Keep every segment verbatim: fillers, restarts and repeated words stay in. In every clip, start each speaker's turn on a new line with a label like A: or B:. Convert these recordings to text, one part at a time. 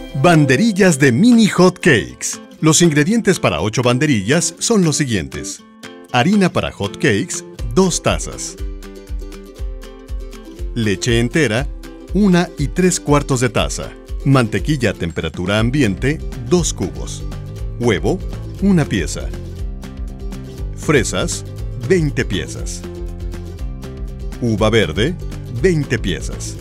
A: Banderillas de mini hot cakes. Los ingredientes para ocho banderillas son los siguientes: harina para hot cakes, dos tazas; leche entera, una y tres cuartos de taza; mantequilla a temperatura ambiente, dos cubos; huevo, una pieza; fresas, veinte piezas; uva verde, veinte piezas;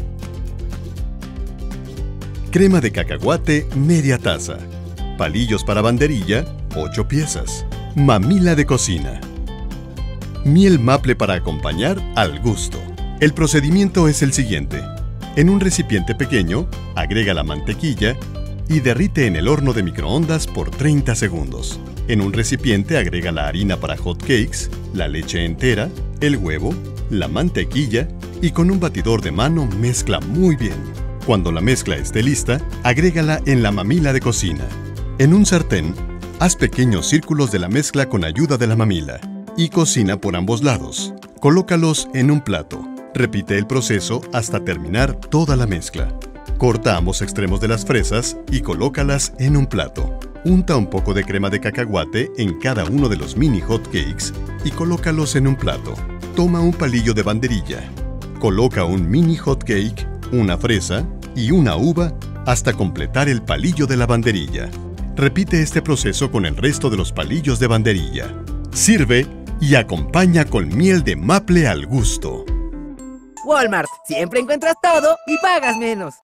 A: crema de cacahuate, media taza; palillos para banderilla, ocho piezas; mamila de cocina; miel maple para acompañar al gusto. El procedimiento es el siguiente: en un recipiente pequeño, agrega la mantequilla y derrite en el horno de microondas por treinta segundos. En un recipiente agrega la harina para hot cakes, la leche entera, el huevo, la mantequilla y con un batidor de mano mezcla muy bien. Cuando la mezcla esté lista, agrégala en la mamila de cocina. En un sartén, haz pequeños círculos de la mezcla con ayuda de la mamila y cocina por ambos lados. Colócalos en un plato. Repite el proceso hasta terminar toda la mezcla. Corta ambos extremos de las fresas y colócalas en un plato. Unta un poco de crema de cacahuate en cada uno de los mini hot cakes y colócalos en un plato. Toma un palillo de banderilla. Coloca un mini hot cake, una fresa y una uva hasta completar el palillo de la banderilla. Repite este proceso con el resto de los palillos de banderilla. Sirve y acompaña con miel de maple al gusto.
B: Walmart, siempre encuentras todo y pagas menos.